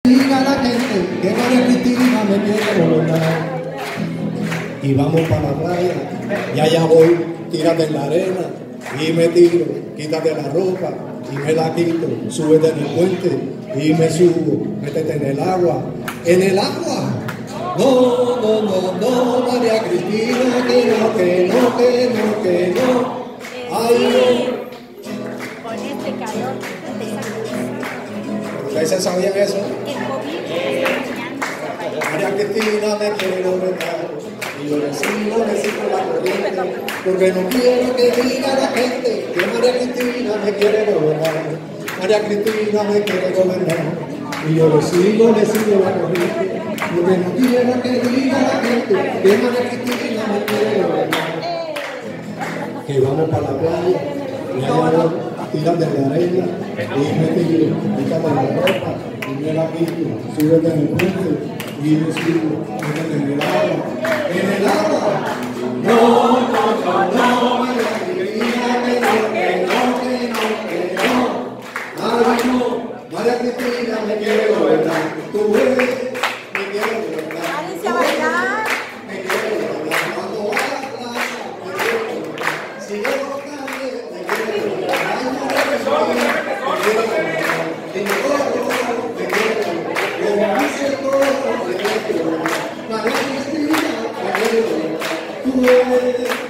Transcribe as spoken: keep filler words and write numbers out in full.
Diga la gente que María Cristina me quiere gobernar. Y vamos para la playa, y allá voy, tírate en la arena, y me tiro, quítate la ropa, y me la quito, súbete en el puente, y me subo, métete en el agua, en el agua. No, no, no, no, María Cristina, que no, que no, que no, que no. Ay, con este calor, ¿ustedes se sabían eso? el COVID está dañando. María Cristina me quiere gobernar y yo le sigo, le sigo la corriente, porque no quiero que diga la gente que María Cristina me quiere gobernar. María Cristina me quiere gobernar y yo le sigo, le sigo la corriente, porque no quiero que diga la gente que María Cristina me quiere gobernar. Que vamos para la playa y allá tiras de la arena y me tiro, quítate la ropa y me la quito, súbete en el puente y me subo, métete en el agua, en el agua. No, no, no, no, María Cristina, que no, que no, que no, que no. Ay, no, María Cristina me quiere gobernar, tú ves, me quiere gobernar. Váyanse a bailar. Me quiere gobernar, cuando va a la plaza, me quiere gobernar. Si yo no cambio, me quiere gobernar. Ay, María Cristina, me quiere gobernar. Y yo, me quiere gobernar. Como dice todo, me quiere gobernar. María Cristina, me quiere gobernar. Tú ves.